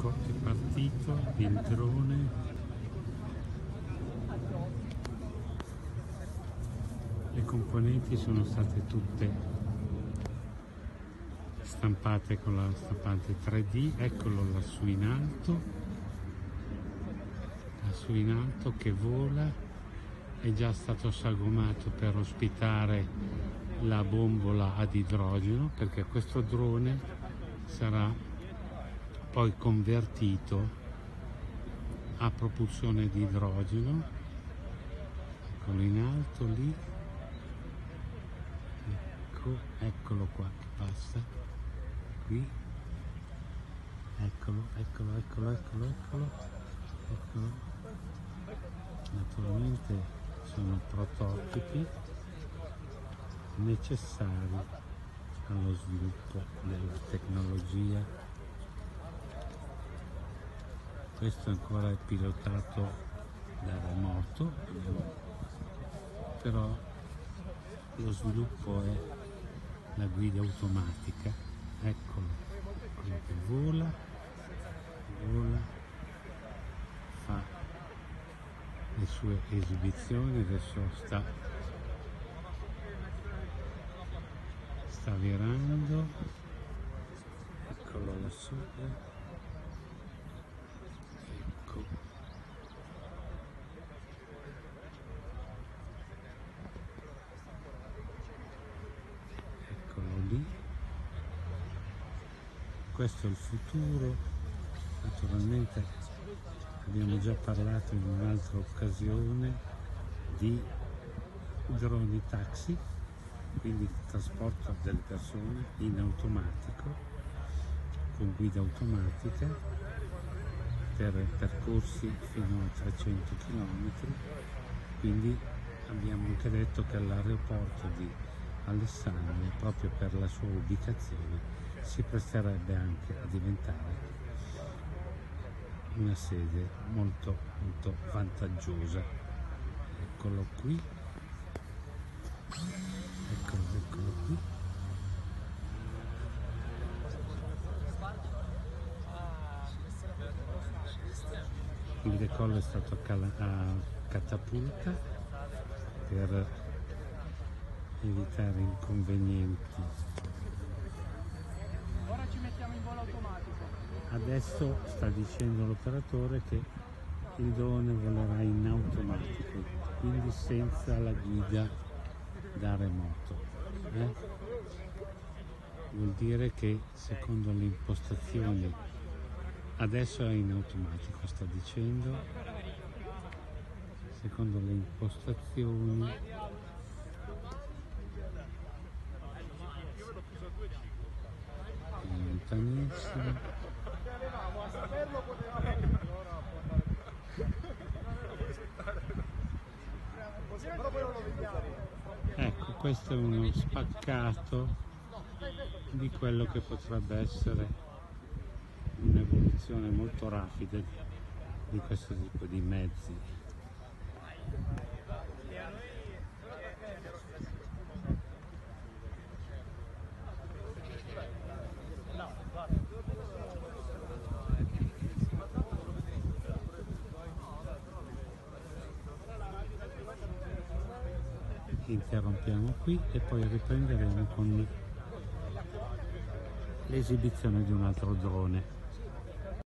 Ecco, è partito il drone. Le componenti sono state tutte stampate con la stampante 3D. Eccolo lassù in alto che vola. È già stato sagomato per ospitare la bombola ad idrogeno, perché questo drone sarà poi convertito a propulsione di idrogeno. Eccolo in alto lì, eccolo qua che passa qui, eccolo. Naturalmente sono prototipi necessari allo sviluppo della tecnologia. Questo ancora è pilotato da remoto, però lo sviluppo è la guida automatica. Eccolo, quello che vola, fa le sue esibizioni. Adesso sta virando, eccolo lassù, eccolo lì. Questo è il futuro. Naturalmente abbiamo già parlato in un'altra occasione di droni taxi, quindi trasporto delle persone in automatico con guida automatica per percorsi fino a 300 km. Quindi abbiamo anche detto che all'aeroporto di Alessandria, proprio per la sua ubicazione, si presterebbe anche a diventare una sede molto vantaggiosa. Eccolo qui, eccolo qui. Il decollo è stato a catapulta per evitare inconvenienti. Ora ci mettiamo in volo automatico. Adesso sta dicendo l'operatore che il drone volerà in automatico, quindi senza la guida da remoto. Vuol dire che secondo le impostazioni, adesso è in automatico, sta dicendo, secondo le impostazioni lontanissimo. Ecco, questo è uno spaccato di quello che potrebbe essere un'evoluzione molto rapida di questo tipo di mezzi. Interrompiamo qui e poi riprenderemo con l'esibizione di un altro drone.